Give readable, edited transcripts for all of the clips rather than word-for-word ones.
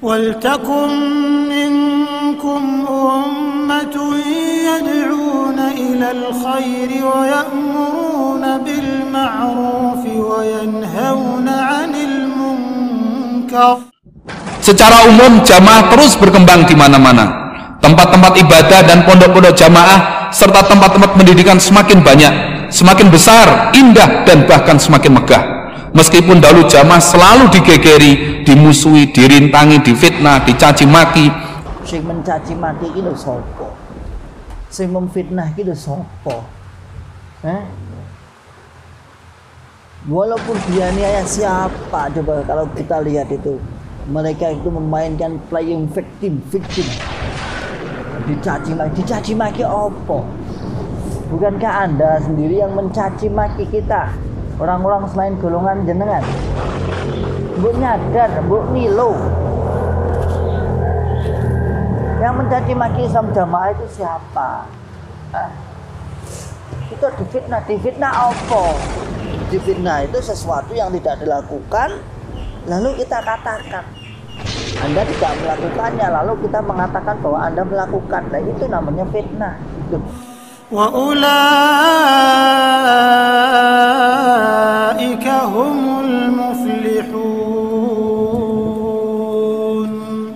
وَلْتَكُنْ مِنْكُمْ أُمَّةٌ يَدْعُونَ إِلَى الْخَيْرِ وَيَأْمُرُونَ بِالْمَعْرُوفِ وَيَنْهَوْنَ عَنِ الْمُنْكَرِ. Secara umum jamaah terus berkembang di mana-mana. Tempat-tempat ibadah dan pondok-pondok jamaah serta tempat-tempat pendidikan semakin banyak, semakin besar, indah, dan bahkan semakin megah. Meskipun dahulu jamaah selalu digegeri, dimusuhi, dirintangi, difitnah, dicaci maki. Sing mencaci maki iki lho sapa? Sing memfitnah iki lho sapa? Walaupun dia niaya siapa, coba kalau kita lihat itu, mereka itu memainkan playing victim. Dicaci maki apa? Bukankah Anda sendiri yang mencaci maki kita, orang-orang selain golongan jenengan? Mbok nyadar, mbok nilo. Yang mencaci maki Islam jamaah itu siapa? Itu difitnah apa? Difitnah itu sesuatu yang tidak dilakukan, lalu kita katakan Anda tidak melakukannya, lalu kita mengatakan bahwa Anda melakukan. Nah, itu namanya fitnah. Wa ulaika humul muflihun.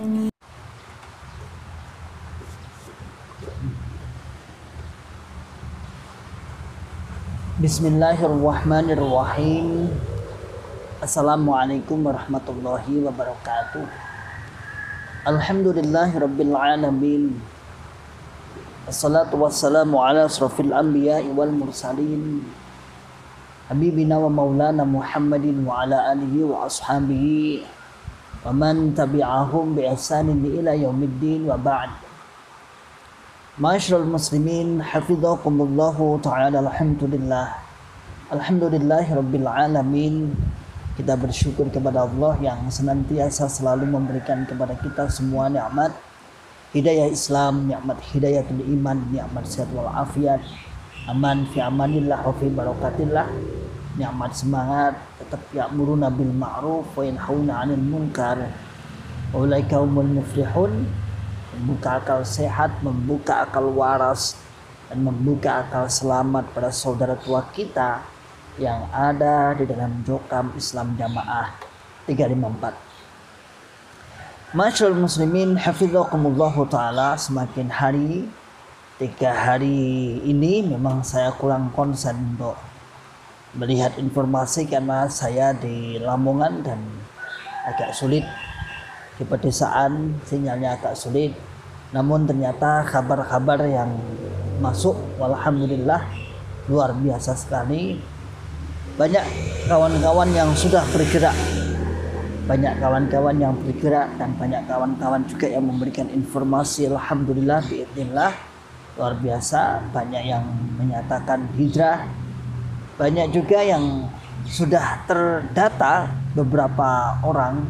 Bismillahirrahmanirrahim. Assalamualaikum warahmatullahi wabarakatuh. Alhamdulillahirabbil alamin. Assalatu wassalamu ala asrafil anbiya'i wal mursalin. Habibina wa maulana Muhammadin wa ala alihi wa ashabihi wa man tabi'ahum bi ihsanin ila yaumiddin wa ba'd. Ma'asyiral muslimin, hafizakumullahu ta'ala. Alhamdulillahirabbil alamin. Kita bersyukur kepada Allah yang senantiasa selalu memberikan kepada kita semua nikmat hidayah Islam, nikmat hidayatul iman, nikmat sehat wal afiat, aman fi amanillah wa fi barakatillah, nikmat semangat, tetap ya'muruna bil ma'ruf wa yanhauna 'anil munkar. Ulaika humul muflihun. Membuka akal sehat, membuka akal waras, dan membuka akal selamat pada saudara tua kita yang ada di dalam Jokam Islam Jamaah 354. Masyaallah muslimin, hafizakumullahu ta'ala. Semakin hari, 3 hari ini memang saya kurang konsen untuk melihat informasi karena saya di Lamongan dan agak sulit, di pedesaan sinyalnya agak sulit. Namun ternyata kabar-kabar yang masuk, walhamdulillah, luar biasa sekali. Banyak kawan-kawan yang sudah bergerak, banyak kawan-kawan yang bergerak, dan banyak kawan-kawan juga yang memberikan informasi. Alhamdulillah, biidznillah, luar biasa. Banyak yang menyatakan hijrah, banyak juga yang sudah terdata. Beberapa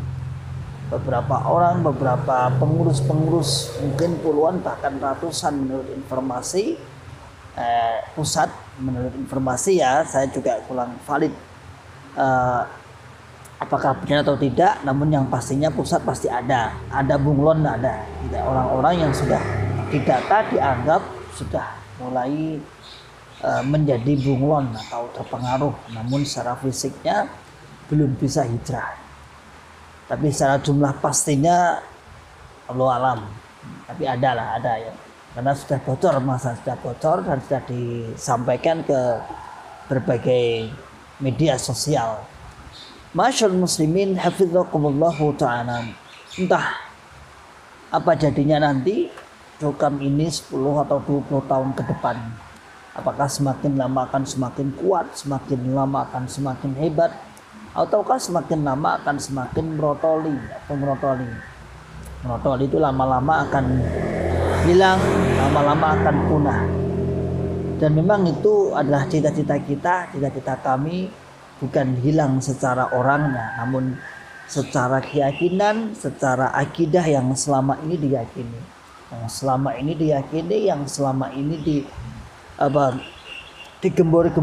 pengurus, mungkin puluhan bahkan ratusan menurut informasi pusat. Menurut informasi ya, saya juga kurang valid apakah benar atau tidak, namun yang pastinya pusat pasti ada bunglon, ada orang-orang yang sudah didata dianggap sudah mulai menjadi bunglon atau terpengaruh, namun secara fisiknya belum bisa hijrah. Tapi secara jumlah pastinya Allah alam, tapi ada ya. Karena sudah bocor, dan sudah disampaikan ke berbagai media sosial. Masyaallah muslimin, hafizakumullahu ta'ala. Entah apa jadinya nanti Jokam ini 10 atau 20 tahun ke depan. Apakah semakin lama akan semakin kuat, semakin lama akan semakin hebat, ataukah semakin lama akan semakin merotoli. Merotoli itu lama-lama akan hilang, lama-lama akan punah. Dan memang itu adalah cita-cita kami, bukan hilang secara orangnya, namun secara keyakinan, secara akidah yang selama ini diyakini, yang selama ini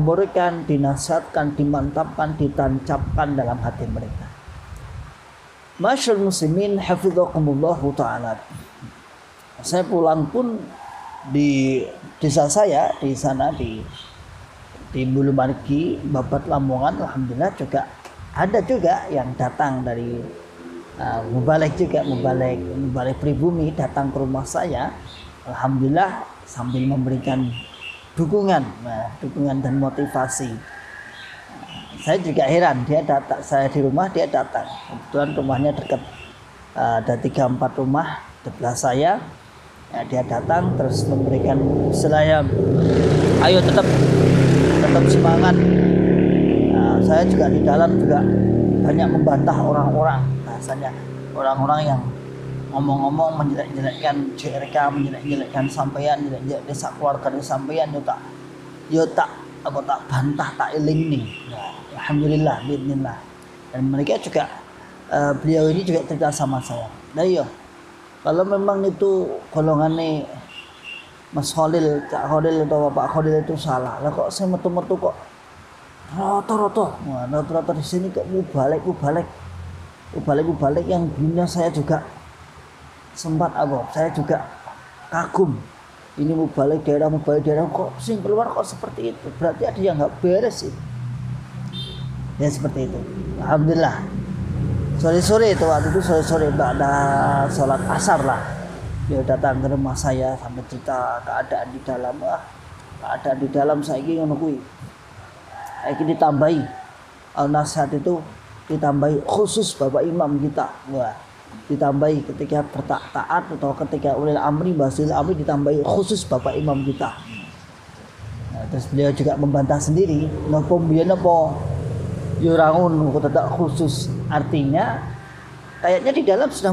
digembor-gemborkan, dinasihatkan, dimantapkan, ditancapkan dalam hati mereka. Masyaallah muslimin hafizakumullah taala. Saya pulang pun di desa saya di sana di Bulumargi, Babat Lamongan, alhamdulillah juga ada juga yang datang dari Mubalik pribumi datang ke rumah saya, alhamdulillah sambil memberikan dukungan dan motivasi. Saya juga heran, dia datang, saya di rumah dia datang. Kebetulan rumahnya dekat, ada 3-4 rumah sebelah saya. Ya, dia datang terus memberikan istilahnya, ayo tetap semangat. Nah, saya juga di dalam juga banyak membantah orang-orang, bahasanya orang-orang yang ngomong-ngomong menjelek-jelekkan JRK, menjelek-jelekkan sampean, menjelek-jelek desa keluarga sampean, yo tak aku tak bantah, tak iling nih. Nah, alhamdulillah, bismillah. Dan mereka juga beliau ini juga cerita sama saya. Nah iya, kalau memang itu golongannya Mas Khalil, Cak Khalil atau Bapak Khalil itu salah, lah kok saya metu-metu kok roto-roto. Nah, roto-roto di sini kok mubalik yang dulunya saya juga sempat saya juga kagum. Ini mubalik daerah kok sing keluar kok seperti itu. Berarti ada yang nggak beres itu. Ya seperti itu. Alhamdulillah. Sore-sore itu waktu itu sore ada sholat asar lah. Dia datang ke rumah saya sampai cerita keadaan di dalam. Keadaan di dalam saya ini ngono kuwi. Ini ditambahi al-nasihat itu ditambahi khusus Bapak Imam kita. Wah, ditambahi ketika bertaat atau ketika ulil amri basil amri ditambahi khusus Bapak Imam kita. Nah, terus beliau juga membantah sendiri, napa mbiyen apa yo ora ngono kok tetap khusus. Artinya kayaknya di dalam sudah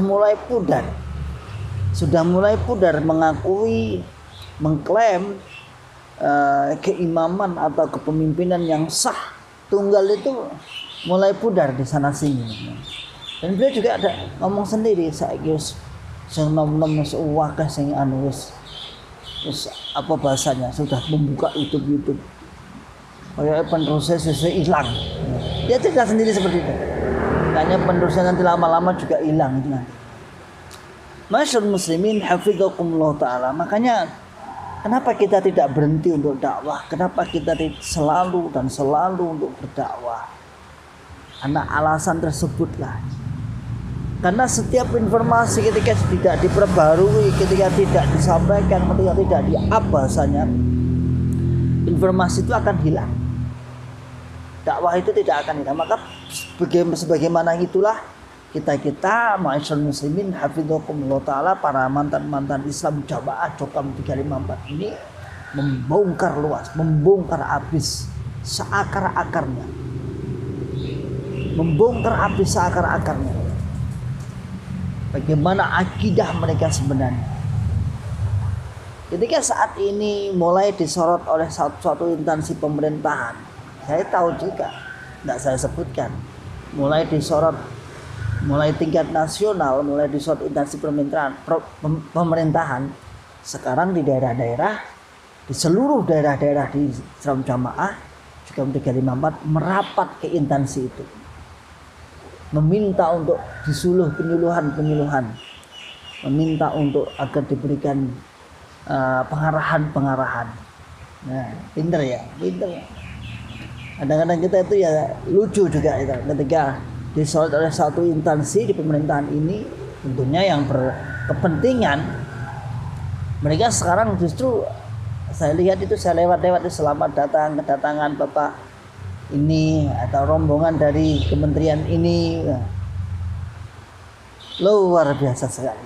mulai pudar mengakui, mengklaim keimaman atau kepemimpinan yang sah tunggal itu mulai pudar di sana sini. Dan beliau juga ada ngomong sendiri, saiki wis sing nom-nom wis akeh sing wis apa bahasanya sudah membuka YouTube. Kayak penerusnya sesuai hilang. Dia cerita sendiri seperti itu. Kayaknya penerusnya nanti lama-lama juga hilang itu nanti. Masyaallah muslimin hafizakumullah taala. Makanya kenapa kita tidak berhenti untuk dakwah? Kenapa kita selalu untuk berdakwah? Karena alasan tersebutlah. Karena setiap informasi ketika tidak diperbarui, ketika tidak disampaikan, ketika tidak di-up bahasanya, informasi itu akan hilang. Dakwah itu tidak akan hilang. Maka sebagaimana itulah kita ma'asyiral muslimin hafizakumullah taala, para mantan Islam Jamaah Jokam 354 ini membongkar luas, membongkar habis seakar-akarnya. Bagaimana akidah mereka sebenarnya. Ketika saat ini mulai disorot oleh suatu instansi pemerintahan, saya tahu juga, tidak saya sebutkan, mulai disorot, mulai tingkat nasional, mulai disorot instansi pemerintahan. Sekarang di daerah-daerah, di seluruh daerah-daerah di Islam Jamaah juga 354 merapat ke instansi itu, meminta untuk disuluh penyuluhan, meminta untuk agar diberikan pengarahan. Nah, pinter ya. Kadang-kadang kita itu ya lucu juga itu ketika disorot oleh satu instansi di pemerintahan ini, tentunya yang berkepentingan. Mereka sekarang justru saya lihat itu, saya lewat itu selamat kedatangan Bapak ini atau rombongan dari kementerian ini. Luar biasa sekali.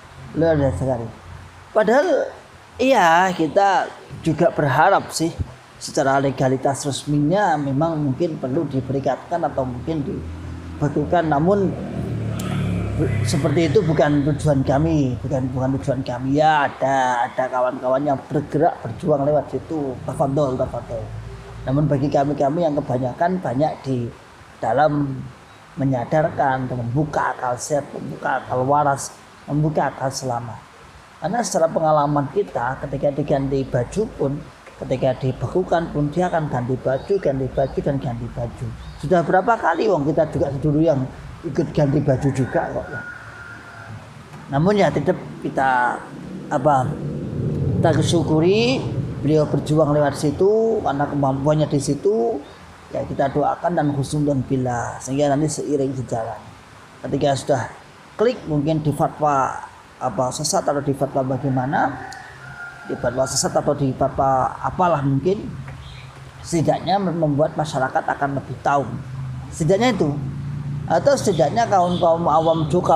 Padahal iya, kita juga berharap sih secara legalitas resminya memang mungkin perlu diberikatkan atau mungkin dibekukan, namun seperti itu bukan tujuan kami, bukan tujuan kami. Ya ada kawan-kawan yang bergerak berjuang lewat situ, tafadhol. Namun bagi kami yang kebanyakan banyak di dalam menyadarkan dan membuka akal sehat, membuka akal waras, membuka akal selamat. Karena secara pengalaman kita ketika diganti baju pun, ketika dibekukan pun dia akan ganti baju. Sudah berapa kali kita juga dulu yang ikut ganti baju juga kok ya. Namun ya tetap kita kita syukuri beliau berjuang lewat situ karena kemampuannya di situ, ya kita doakan dan husnuzon billah sehingga nanti seiring sejalan. Ketika sudah klik mungkin di fatwa sesat atau di fatwa bagaimana, di fatwa sesat atau di fatwa apalah mungkin, setidaknya membuat masyarakat akan lebih tahu. Setidaknya itu, atau setidaknya kaum awam juga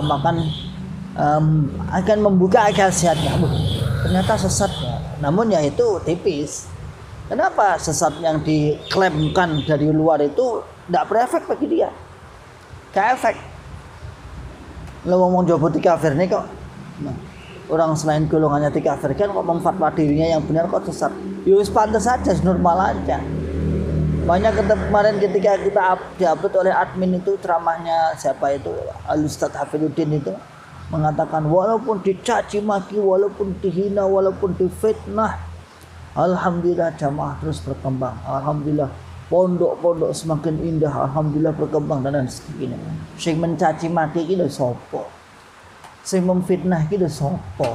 akan membuka akal sehatnya. Ternyata sesat ya. Namun ya itu tipis. Kenapa sesat yang diklaimkan dari luar itu tidak berefek bagi dia? Gak efek. Lo ngomong coba dikafir nih kok. Nah, orang selain golongannya dikafirkan kok memfatwa dirinya yang benar kok sesat. Yus pantas saja, normal aja. Banyak kemarin ketika kita diupload oleh admin itu ceramahnya siapa itu Al-Ustaz Hafiduddin itu mengatakan walaupun dicaci maki, walaupun dihina, walaupun difitnah, alhamdulillah jamaah terus berkembang, alhamdulillah pondok-pondok semakin indah, alhamdulillah berkembang dan sebagainya. Sing mencaci maki iki lho sapa? Sing memfitnah iki lho sapa?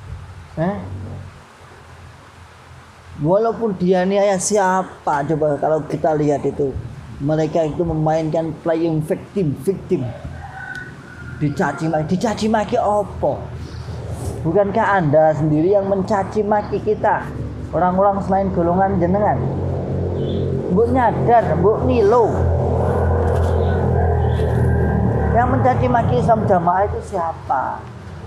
Walaupun dia niaya siapa, coba kalau kita lihat itu mereka itu memainkan playing victim. Dicaci maki apa? Bukankah Anda sendiri yang mencaci maki kita, orang-orang selain golongan jenengan? Mbok nyadar, mbok nilo. Yang mencaci maki Islam Jamaah itu siapa?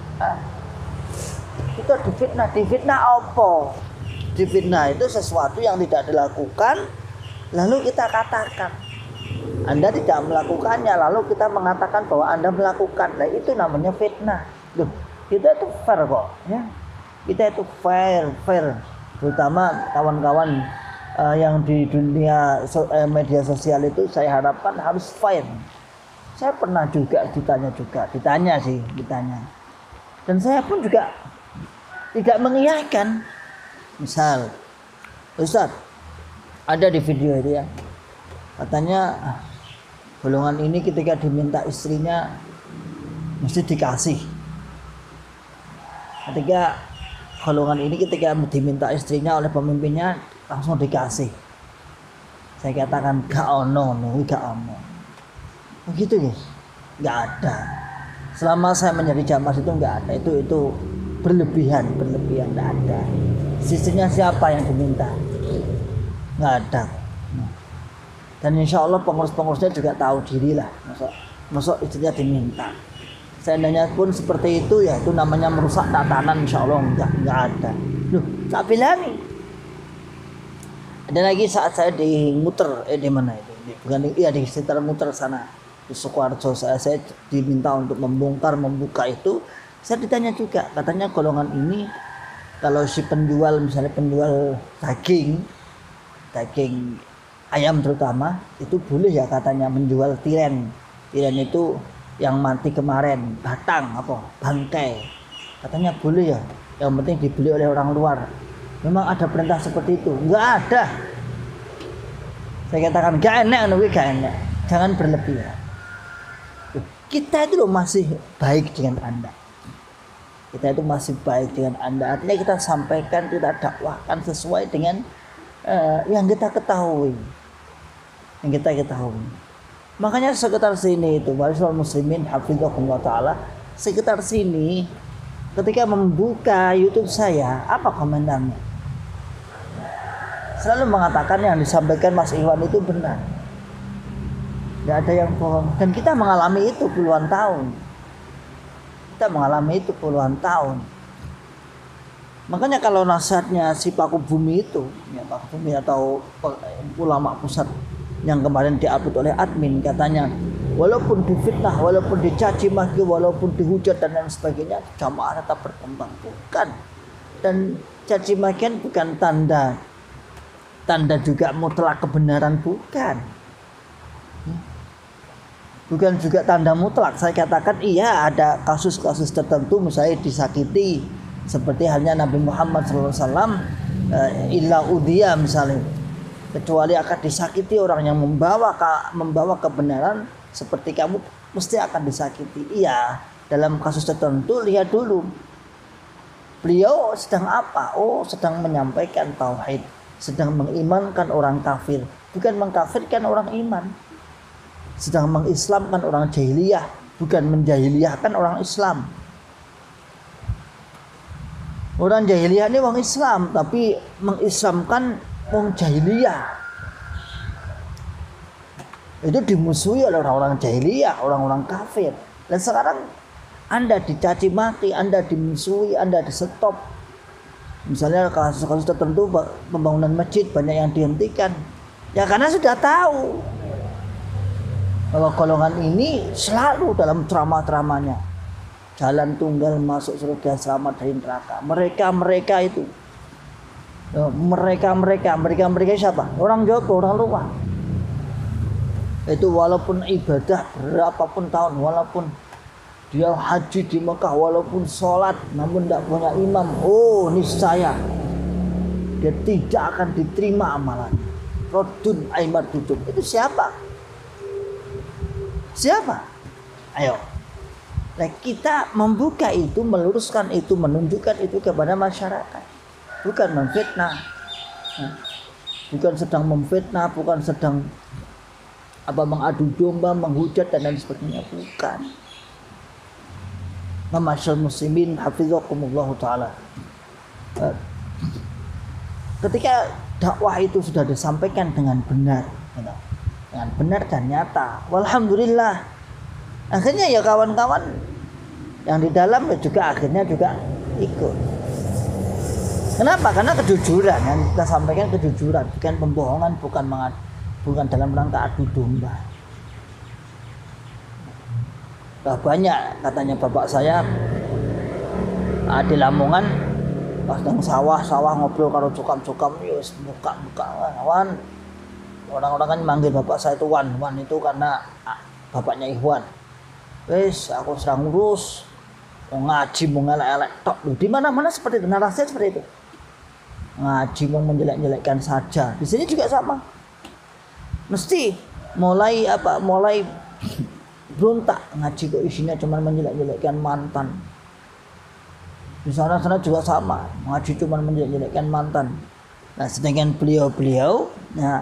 Itu difitnah apa? Difitnah itu sesuatu yang tidak dilakukan, lalu kita katakan Anda tidak melakukannya, lalu kita mengatakan bahwa Anda melakukan. Nah, itu namanya fitnah. Loh, kita itu fair kok, ya. Kita itu fair. Terutama kawan-kawan yang di dunia media sosial itu saya harapkan harus fair. Saya pernah juga ditanya. Dan saya pun juga tidak mengiyakan. Misal, Ustaz, ada di video itu ya. Katanya golongan ini ketika diminta istrinya mesti dikasih. Ketika golongan ini ketika diminta istrinya oleh pemimpinnya langsung dikasih. Saya katakan gak ono. Begitu ya? Gak ada. Selama saya menjadi jamaah itu gak ada. Itu berlebihan gak ada. Istrinya siapa yang diminta? Gak ada. Dan insya Allah pengurus-pengurusnya juga tahu diri lah, masuk istrinya diminta. Seandainya pun seperti itu ya itu namanya merusak tatanan, insya Allah enggak ada. Loh, tak bilangi. Ada lagi saat saya di Muter, di mana itu? Di sekitar Muter sana di Sukoharjo, saya diminta untuk membuka itu. Saya ditanya juga, katanya golongan ini kalau si penjual misalnya penjual daging ayam terutama itu boleh ya katanya menjual tiren itu yang mati kemarin, bangkai, katanya boleh ya, yang penting dibeli oleh orang luar. Memang ada perintah seperti itu? Enggak ada. Saya katakan gak enak, jangan berlebihan. Kita itu loh masih baik dengan Anda, artinya kita sampaikan, kita dakwahkan sesuai dengan yang kita ketahui. Makanya sekitar sini itu warisul muslimin hafizahullah taala, sekitar sini ketika membuka YouTube saya, apa komentarnya? Selalu mengatakan yang disampaikan Mas Iwan itu benar. Tidak ada yang bohong. Dan kita mengalami itu puluhan tahun. Makanya kalau nasihatnya si Paku Bumi itu, ya Paku Bumi atau ulama pusat yang kemarin diupload oleh admin, katanya walaupun difitnah, walaupun dicaci maki, walaupun dihujat dan lain sebagainya, jamaah tetap berkembang. Bukan. Dan caci makian bukan tanda juga mutlak kebenaran, bukan juga tanda mutlak. Saya katakan iya, ada kasus-kasus tertentu misalnya disakiti seperti halnya Nabi Muhammad SAW, illa udhiya misalnya, kecuali akan disakiti orang yang membawa kebenaran seperti kamu mesti akan disakiti. Iya, dalam kasus tertentu lihat dulu beliau sedang apa. Oh, sedang menyampaikan tauhid, sedang mengimankan orang kafir, bukan mengkafirkan orang iman. Sedang mengislamkan orang jahiliyah, bukan menjahiliyahkan orang Islam. Orang jahiliyah ini orang Islam, tapi mengislamkan orang jahiliyah. Itu dimusuhi oleh orang-orang jahiliyah, orang-orang kafir. Dan sekarang Anda dicaci maki, Anda dimusuhi, Anda disetop. Misalnya kasus-kasus tertentu pembangunan masjid banyak yang dihentikan. Ya karena sudah tahu bahwa golongan ini selalu dalam ceramah-ceramahnya jalan tunggal masuk surga, selamat dari neraka. Mereka itu, mereka siapa? Orang Jawa, orang luar. Itu walaupun ibadah berapapun tahun, walaupun dia haji di Mekah, walaupun sholat namun tidak punya imam, oh niscaya dia tidak akan diterima amalan. Rodun aimat duduk. Itu siapa? Ayo, nah, kita membuka itu, meluruskan itu, menunjukkan itu kepada masyarakat, bukan memfitnah, bukan sedang memfitnah, bukan sedang mengadu domba, menghujat dan lain sebagainya, bukan. Ma'asyiral muslimin hafizakumullah taala. Ketika dakwah itu sudah disampaikan dengan benar dan nyata, walhamdulillah, akhirnya ya kawan-kawan yang di dalam juga akhirnya ikut. Kenapa? Karena kejujuran yang kita sampaikan, kejujuran, bukan pembohongan, bukan dalam rangka adu domba. Banyak katanya bapak saya di Lamongan pas nang sawah ngobrol karo cukam-cukam, yus buka kawan. Orang-orang kan manggil bapak saya itu Wan itu karena bapaknya Ikhwan. Wes aku sedang ngurus, mau ngaji mau ngelak-elak tok. Di mana-mana seperti itu, narasinya seperti itu. Ngaji mau menjelek-jelekkan saja. Di sini juga sama. Mesti mulai berontak, ngaji kok isinya cuma menjelek-jelekkan mantan. Di sana juga sama, ngaji cuma menjelek-jelekkan mantan. Nah, sedangkan beliau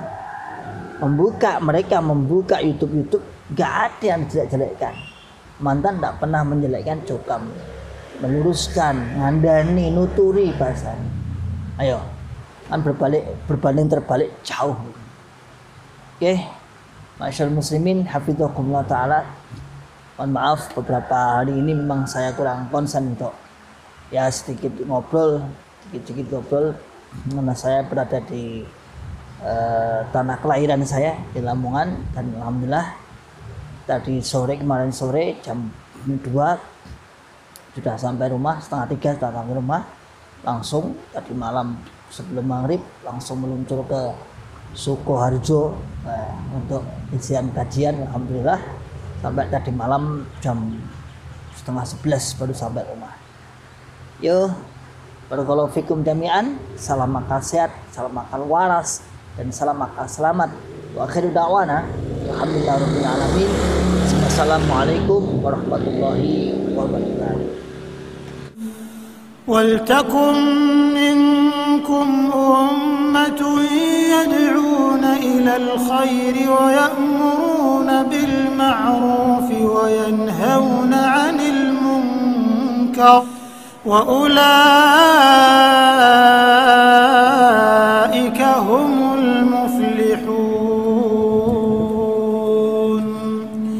mereka membuka YouTube, gak ada yang jelek-jelekkan. Mantan tidak pernah menjelekkan cukam, meluruskan, ngandani, nuturi bahasanya. Ayo, kan berbanding terbalik jauh. Oke, Ma'asyiral muslimin hafizakumullah taala. Mohon maaf beberapa hari ini memang saya kurang konsen untuk sedikit ngobrol karena saya berada di tanah kelahiran saya di Lamongan, dan alhamdulillah kemarin sore jam 2 sudah sampai rumah, setengah 3 sudah sampai rumah. Langsung tadi malam sebelum maghrib langsung meluncur ke Sukoharjo untuk isian kajian. Alhamdulillah sampai tadi malam jam setengah 11 baru sampai rumah. Barakallahu fikum jami'an. Salam akal sehat, salam akal waras, dan salam akal selamat. Wa akhiru da'wana alhamdulillahirabbil alamin. Assalamualaikum warahmatullahi wabarakatuh. ولتكن منكم أمة يدعون إلى الخير ويأمرون بالمعروف وينهون عن المنكر وأولئك